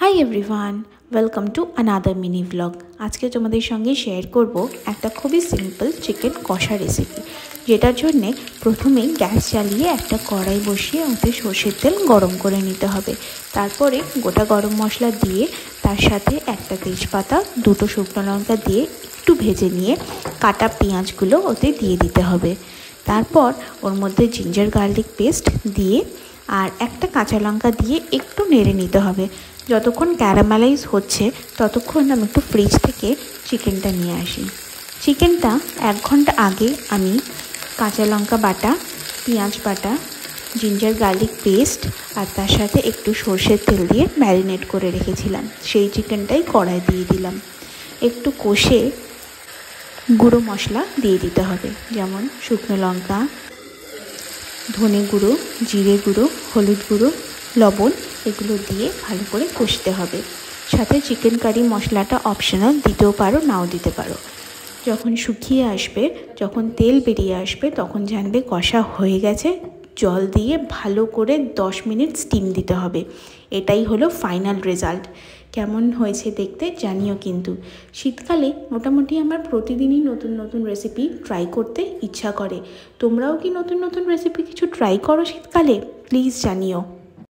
High everyone, welcome to another mini blog. আজকে তোমাদের সঙ্গে শেয়ার করব একটা খুবই সিম্পল চিকেন কষা রেসিপি, যেটার জন্যে প্রথমেই গ্যাস জ্বালিয়ে একটা কড়াই বসিয়ে ওতে সর্ষের তেল গরম করে নিতে হবে। তারপরে গোটা গরম মশলা দিয়ে তার সাথে একটা তেজপাতা, দুটো শুকনো লঙ্কা দিয়ে একটু ভেজে নিয়ে কাটা পেঁয়াজগুলো ওতে দিয়ে দিতে হবে। তারপর ওর মধ্যে জিঞ্জার গার্লিক পেস্ট দিয়ে আর একটা কাঁচা লঙ্কা দিয়ে একটু নেড়ে নিতে হবে। যতক্ষণ ক্যারামেলাইজ হচ্ছে ততক্ষণ আমি একটু ফ্রিজ থেকে চিকেনটা নিয়ে আসি। চিকেনটা 1 ঘন্টা আগে আমি কাঁচা লঙ্কা বাটা, পেঁয়াজ বাটা, জিঞ্জার গার্লিক পেস্ট আর তার সাথে একটু সর্ষের তেল দিয়ে ম্যারিনেট করে রেখেছিলাম। সেই চিকেনটাই কড়াই দিয়ে দিলাম। একটু কষে গুঁড়ো মশলা দিয়ে দিতে হবে, যেমন শুকনো লঙ্কা, ধনে গুঁড়ো, জিরে গুঁড়ো, হলুদ গুঁড়ো, লবণ, এগুলো দিয়ে ভালো করে কষতে হবে। সাথে চিকেন কারি মশলাটা অপশনাল, দিতেও পারো নাও দিতে পারো। যখন শুকিয়ে আসবে, যখন তেল বেরিয়ে আসবে, তখন জানবে কষা হয়ে গেছে। জল দিয়ে ভালো করে 10 মিনিট স্টিম দিতে হবে। এটাই হলো ফাইনাল রেজাল্ট। কেমন হয়েছে দেখতে জানিও কিন্তু। শীতকালে মোটামুটি আমার প্রতিদিনই নতুন নতুন রেসিপি ট্রাই করতে ইচ্ছা করে। তোমরাও কি নতুন নতুন রেসিপি কিছু ট্রাই করো শীতকালে? প্লিজ জানিও।